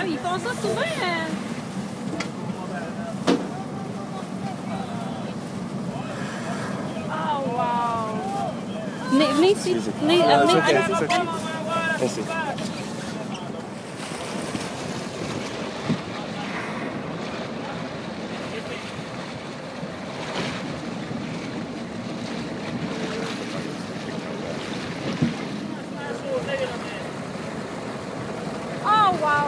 ils font ça souvent. Oh, wow! Venez ici. Venez, venez. Merci. Oh, wow!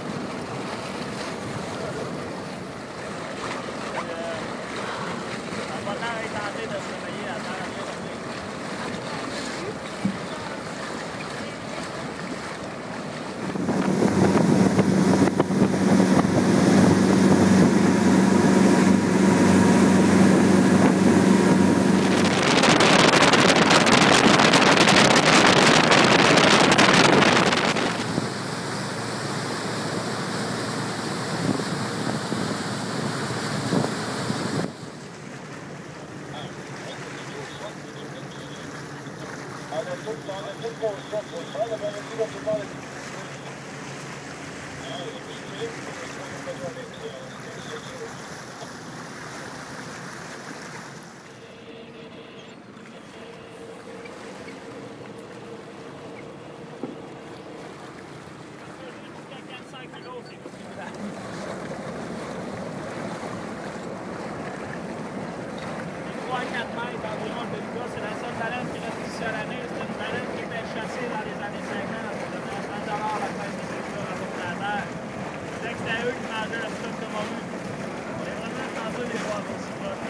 C'est la seule baleine qui reste ici à l'année. C'est une baleine qui était chassée dans les années 50. Ça donnait 30 $ la fête des pêcheurs à l'autre la terre. Je disais que c'était eux qui mangeaient le stock de morue. On est vraiment chanceux de les voir aussi proches.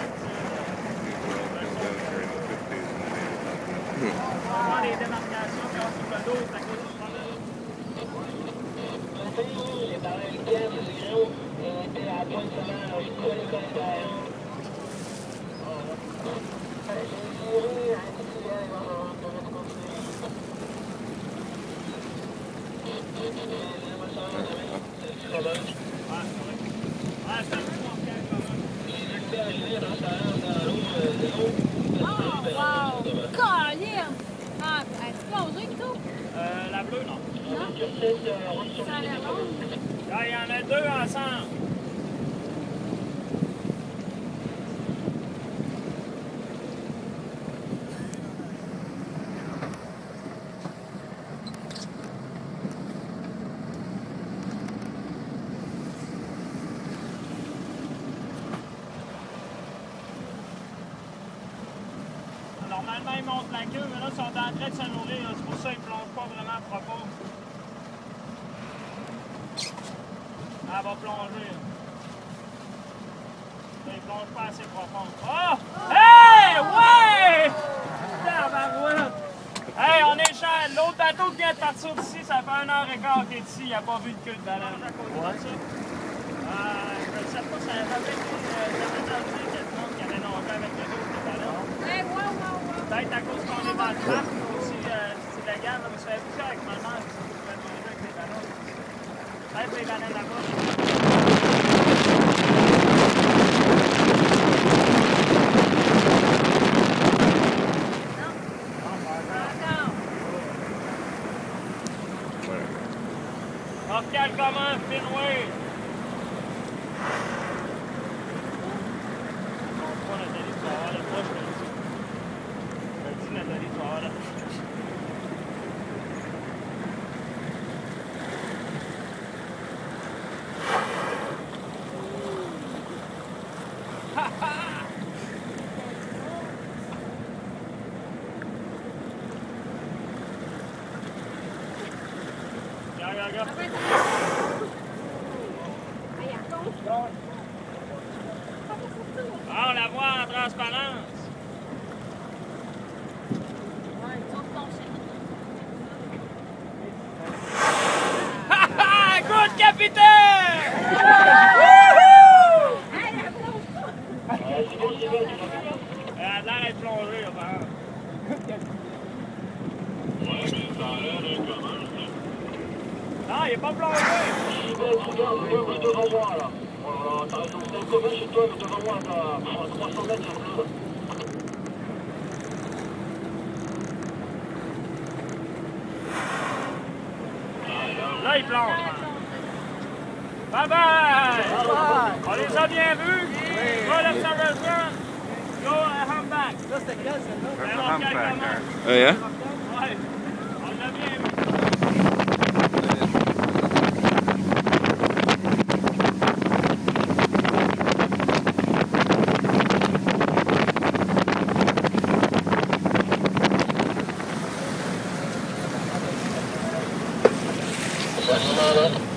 On va voir les démarcations qui ont sur le dos, c'est à cause du problème. Les baleines week-end, c'est gros. On était à la bonne semaine, on coule les collétaires. Oh, wow! Colin! Ah, est-ce plongée et tout? La bleue, non. Non? Ça a l'air long. Là, il y en a deux ensemble. Normalement, ils montent la queue, mais là, ils sont en train de se nourrir. C'est pour ça qu'ils ne plongent pas vraiment profond. Elle va plonger. Là, ils ne plongent pas assez profond. Oh! Hey! Ouais! Tabarouette! Hey, on est cher. L'autre bateau qui vient de partir d'ici, ça fait 1h15 qu'il est ici. Il n'a pas vu de queue de baleine à côté de ça. Je ne sais pas, ça avait été entendu qu'il y a du monde qui avait nagé avec le dos de baleine. Hey, wow, wow, wow! Peut-être à cause qu'on est dans le parc, aussi, c'est légal, mais ça fait beaucoup avec maman, je vais manger avec les ballons. Peut-être les baleines là-bas. Regarde comment, Finway! On va Nathalie, tu vas avoir le proche, je te dis, Nathalie, tu vas avoir la Regarde. Ah, on la voit en transparence. Good capitaine! Elle a l'air d'être plongée, là, par non, il n'est pas plongé! Regarde, devant moi, là. T'arrêtes de combien chez toi, mais devant moi, à 300 mètres, c'est bleu. Là, il plonge. Bye bye! On les a bien vus? Go l'observation! Go humpback! Ça, c'était quel, celle-là? That's a humpback there. Oh yeah? Ouais, on l'a bien vu. Ça,